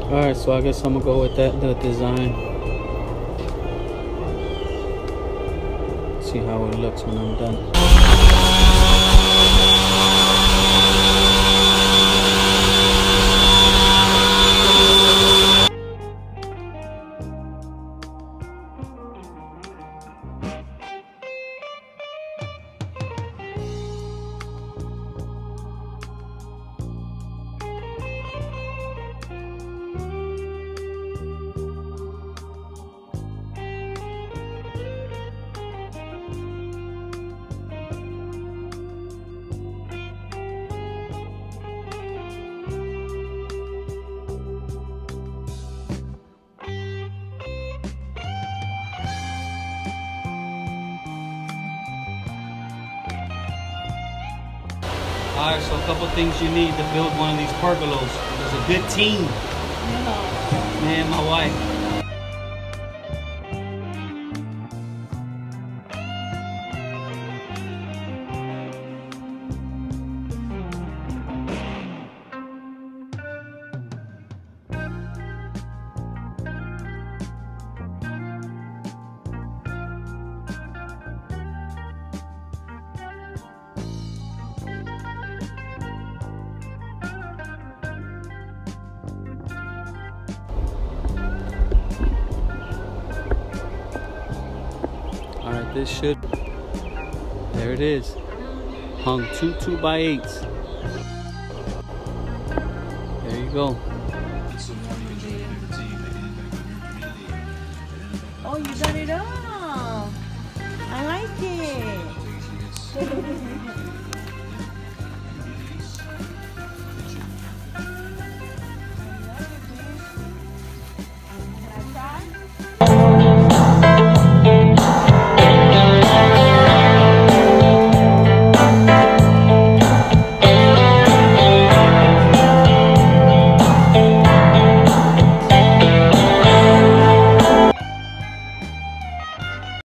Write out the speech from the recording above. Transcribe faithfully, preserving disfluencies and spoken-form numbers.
Alright, so I guess I'm gonna go with that, the design. See how it looks when I'm done. Alright, so a couple things you need to build one of these pergolas. There's a good team. No. Me and my wife. Alright, this should, there it is, hung two two by eights. There you go. Oh, you got it off. I like it.